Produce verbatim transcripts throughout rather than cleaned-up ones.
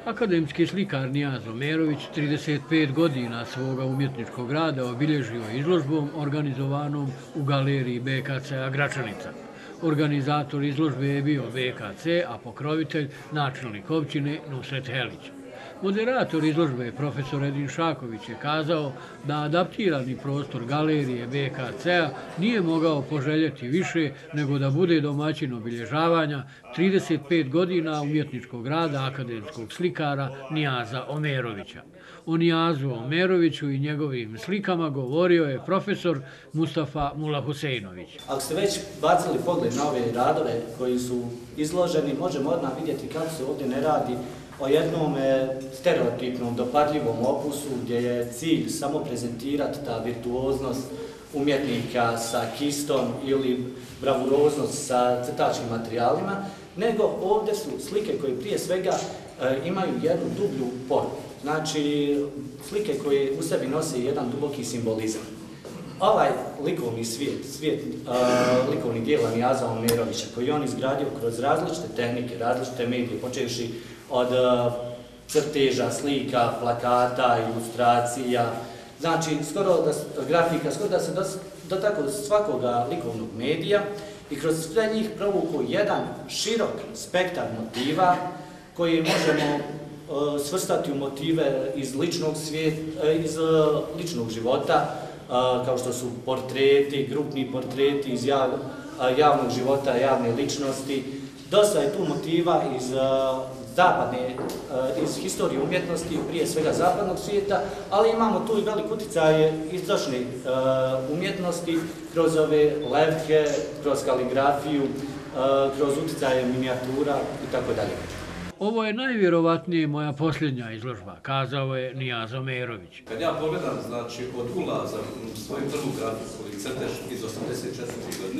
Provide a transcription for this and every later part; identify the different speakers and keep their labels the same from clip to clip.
Speaker 1: Akademski slikar Nijazo Merović trideset pet godina svoga umjetničkog rada obilježio izložbom organizovanom u galeriji B K C-a Gračanica. Organizator izložbe je bio B K C, a pokrovitelj načelnik općine Nusret Helić. Moderator izložbe, profesor Edin Šaković, je kazao da adaptirani prostor galerije B K C-a nije mogao poželjeti više nego da bude domaćin obilježavanja trideset pet godina umjetničkog rada akademskog slikara Nijaza Omerovića. O Nijazu Omeroviću i njegovim slikama govorio je profesor Mustafa Mulahusejnović.
Speaker 2: Ako ste već bacili pogled na ove radove koji su izloženi, možemo odmah vidjeti kako se ovdje ne radi o jednom stereotipnom, dopadljivom opusu gdje je cilj samo prezentirati ta virtuoznost umjetnika sa kistom ili bravuroznost sa crtačkim materijalima, nego ovdje su slike koje prije svega imaju jednu dublju poruku. Znači, slike koje u sebi nose jedan duboki simbolizam. Ovaj likovni svijet, svijet uh, likovnih dijela Nijaza Omerovića, koji je on izgradio kroz različite tehnike, različite medije, počevši od uh, crteža, slika, plakata, ilustracija, znači skoro da, grafika, skoro da se dotakao svakoga likovnog medija i kroz sve njih provuku jedan širok spektar motiva koji možemo uh, svrstati u motive iz ličnog, svijeta, iz uh, ličnog života, uh, kao što su portreti, grupni portreti iz jav, uh, javnog života, javne ličnosti. Dosta je tu motiva iz uh, zapadne, iz historije umjetnosti, prije svega zapadnog svijeta, ali imamo tu i velik utjecaj istočne umjetnosti kroz ove levke, kroz kaligrafiju, kroz utjecaje minijatura i tako dalje.
Speaker 1: Ovo je najvjerovatnije moja posljednja izložba, kazao je Nijazo Omerović.
Speaker 3: Kad ja pogledam, znači, od ulaza u svoju prvu grafiku ili crtež iz osamdeset četvrte godine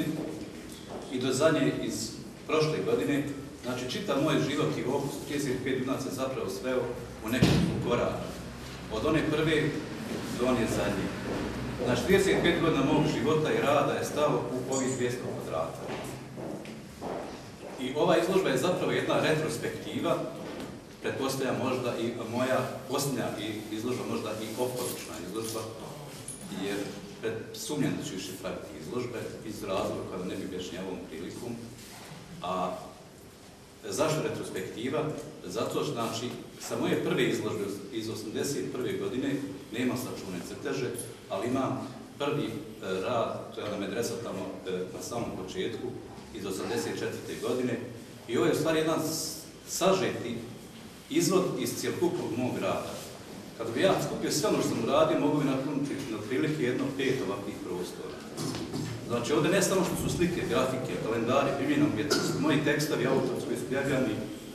Speaker 3: i do zadnje iz prošle godine, znači, čitav moj život i opus trideset pet godina se zapravo sveo u nekoliko koraka. Od one prve do one zadnje. Znači, trideset pet godina mog života i rada je stao u ovih dvjesto kvadrata. I ova izložba je zapravo jedna retrospektiva, pretpostavljam možda i moja posljednja izložba, možda i oporučna izložba, jer sumnjam da ću više praviti izložbe iz razloga kada ne bi objašnjavao ovom prilikom. A zašto retrospektiva? Zato što, znači, sa moje prve izložbe iz osamdeset prve godine nema sačuvane crteže, ali imam prvi rad, to je na medresa tamo na samom početku, iz osamdeset četvrte godine. I ovo je u stvari jedan sažeti izvod iz cjelokupnog mog rada. Kada bi ja skupio sve ono što sam uradio, mogu bi napuniti na prilike jedno pet ovakvih prostora. Znači, ovdje ne samo što su slike, grafike, kalendari, primjena umjetnosti, moji tekstovi, autorski koji su objavljani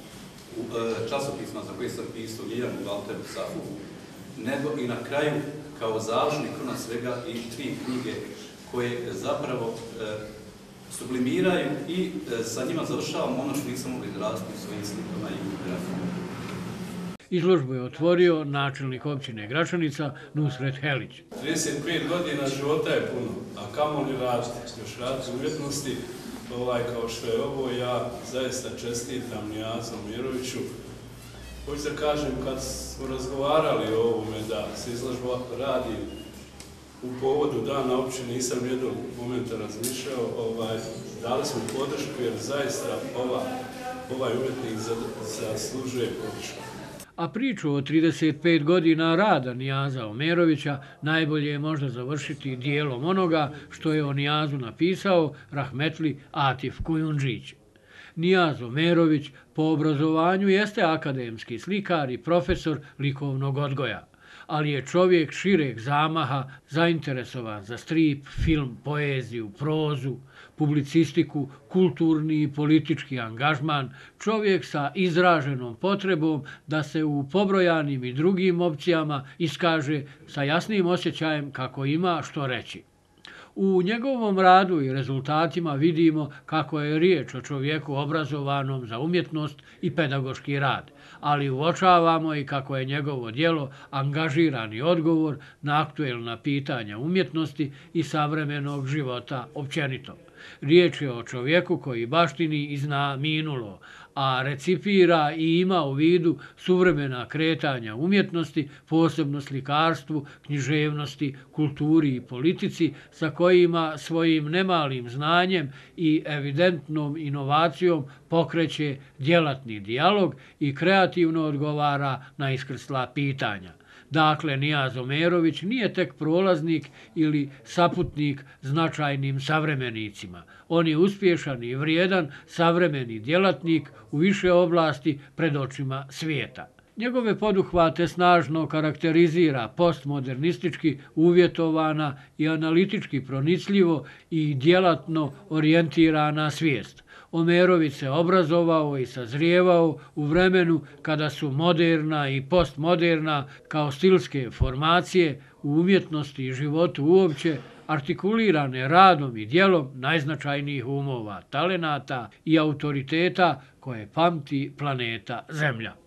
Speaker 3: u časopisma za koje sam pisao Ljiljanu, Valteru, Safu, nego i na kraju, kao završni kruna svega, i tri knjige koje zapravo sublimiraju i sa njima završavam ono što nisam mogli izraziti u svojim slikama i grafima.
Speaker 1: Izložbu je otvorio načelnik općine Gračanica Nusret Helić.
Speaker 4: trideset pet godina života je puno, a kamoli raditi, još raditi u umjetnosti, ovaj, kao što je ovo, ja zaista čestitam Nijazu Omeroviću. Hoću da kažem, kad smo razgovarali o ovome da se izložba radi u povodu dana općine, nisam jednog momenta razmišljao, ovaj, dali smo podršku jer zaista ova, ovaj umjetnik zaslužuje podršku.
Speaker 1: A priču o trideset pet godina rada Nijaza Omerovića najbolje je možda završiti dijelom onoga što je o Nijazu napisao rahmetli Atif Kujundžić. Nijaz Omerović po obrazovanju jeste akademski slikar i profesor likovnog odgoja, ali je čovjek šireg zamaha, zainteresovan za strip, film, poeziju, prozu, publicistiku, kulturni i politički angažman, čovjek sa izraženom potrebom da se u pobrojanim i drugim opcijama iskaže sa jasnim osjećajem kako ima što reći. U njegovom radu i rezultatima vidimo kako je riječ o čovjeku obrazovanom za umjetnost i pedagoški rad, ali uočavamo i kako je njegovo djelo angažirani odgovor na aktuelna pitanja umjetnosti i savremenog života općenito. Riječ je o čovjeku koji baštini i zna minulo, a recipira i ima u vidu suvremena kretanja umjetnosti, posebno slikarstvu, književnosti, kulturi i politici, sa kojima svojim nemalim znanjem i evidentnom inovacijom pokreće djelatni dijalog i kreativno odgovara na iskrsla pitanja. Dakle, Nijaz Omerović nije tek prolaznik ili saputnik značajnim savremenicima. On je uspješan i vrijedan savremeni djelatnik u više oblasti pred očima svijeta. Njegove poduhvate snažno karakterizira postmodernistički uvjetovana i analitički pronicljivo i djelatno orijentirana svijest. Omerović se obrazovao i sazrijevao u vremenu kada su moderna i postmoderna kao stilske formacije u umjetnosti i životu uopće artikulirane radom i djelom najznačajnijih umova, talenata i autoriteta koje pamti planeta Zemlja.